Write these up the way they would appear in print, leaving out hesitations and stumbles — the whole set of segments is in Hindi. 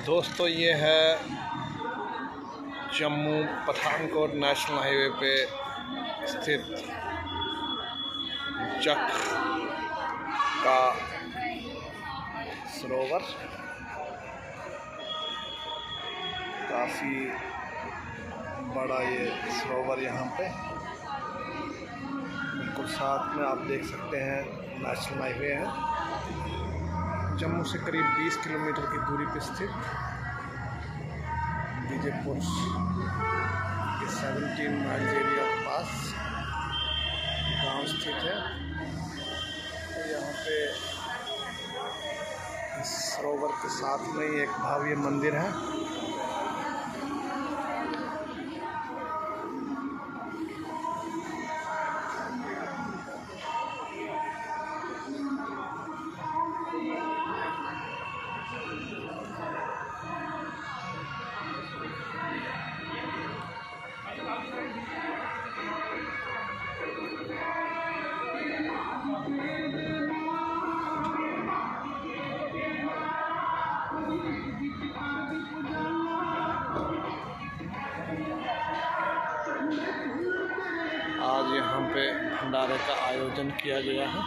दोस्तों ये है जम्मू पठानकोट नेशनल हाईवे पे स्थित चक का सरोवर। काफ़ी बड़ा ये सरोवर यहाँ पे बिल्कुल साथ में आप देख सकते हैं नेशनल हाईवे है। जम्मू से करीब 20 किलोमीटर की दूरी पर स्थित बीजेपुर के 17 माइल्स एरिया के पास गांव स्थित है। तो यहाँ पे इस सरोवर के साथ में ही एक भव्य मंदिर है। आज यहाँ पे भंडारे का आयोजन किया गया है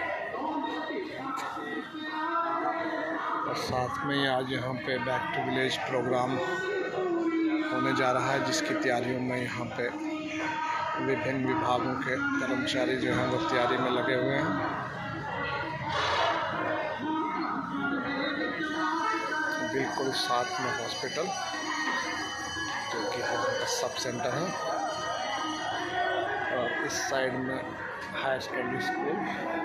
और साथ में आज यहाँ पे बैक टू विलेज प्रोग्राम होने जा रहा है, जिसकी तैयारियों में यहाँ पे विभिन्न विभागों के कर्मचारी जो हैं वो तैयारी में लगे हुए हैं। बिल्कुल साथ में हॉस्पिटल जो कि सब सेंटर है और इस साइड में हाई सेकेंडरी स्कूल।